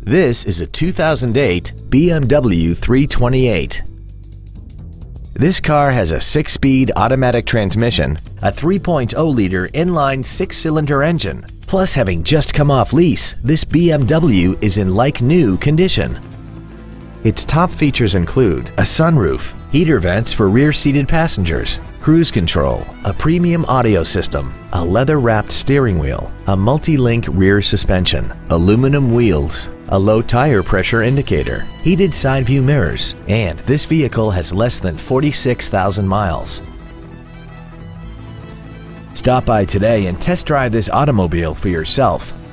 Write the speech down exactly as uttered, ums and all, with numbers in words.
This is a two thousand eight B M W three twenty-eight. This car has a six-speed automatic transmission, a three point oh liter inline six-cylinder engine. Plus, having just come off lease, this B M W is in like-new condition. Its top features include a sunroof, heater vents for rear-seated passengers, cruise control, a premium audio system, a leather-wrapped steering wheel, a multi-link rear suspension, aluminum wheels, a low tire pressure indicator, heated side view mirrors, and this vehicle has less than forty-six thousand miles. Stop by today and test drive this automobile for yourself.